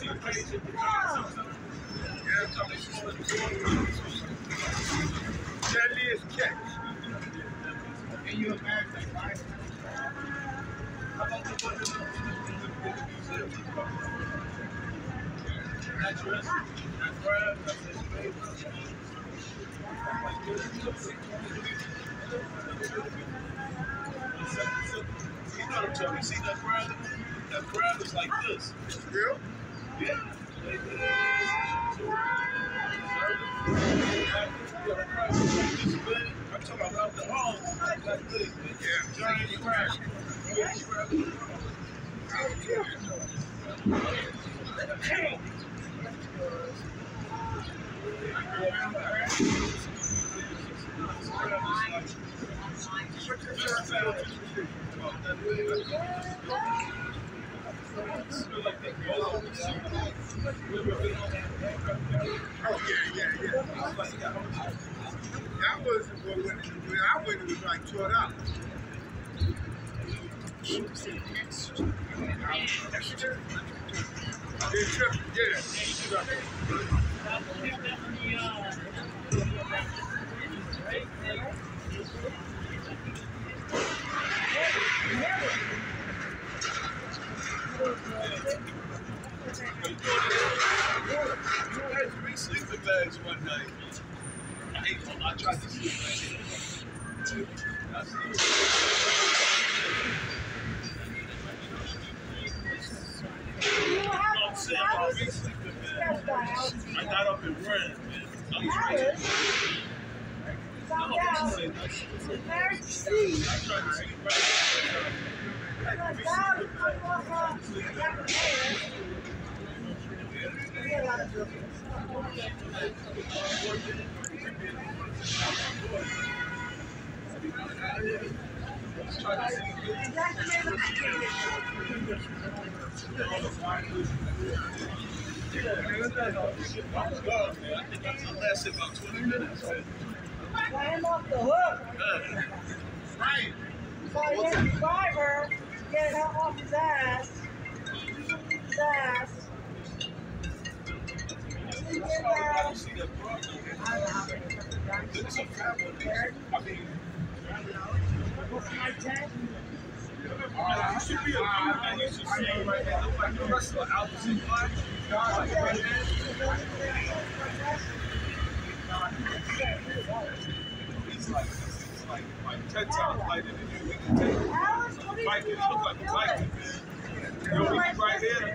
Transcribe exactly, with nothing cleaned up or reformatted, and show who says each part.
Speaker 1: Deadliest catch. And you imagine, right? How about the one that's your that's crab, that's his favorite. You know what I'm telling you, see that crab? That crab is like this. Yeah? Yeah. I'm talking about the arms. That's big, man. Yeah. Giant crab. Oh, yeah, yeah, yeah. That was when, when I went, it was like twelve dollars. I had three sleeping bags one night. I ate one. I tried to sleep back. I'm saying about three sleeping bags. I got up and ran, man. I'm crazy. No, I'm saying that's I tried to sleep right. I had three sleeping bags. I lasted about twenty minutes.
Speaker 2: Ran off the hook.
Speaker 1: Right.
Speaker 2: So he had the driver get it off his ass. His ass.
Speaker 1: That's why we gotta see that problem. It's a family. I mean, I used to be a dude that used to see right now. Look like the wrestler Albert Black. Like right there. He's like, he's like, like ten times lighter than you. We can take him. Viking, he look like a Viking, man. You know, he right here.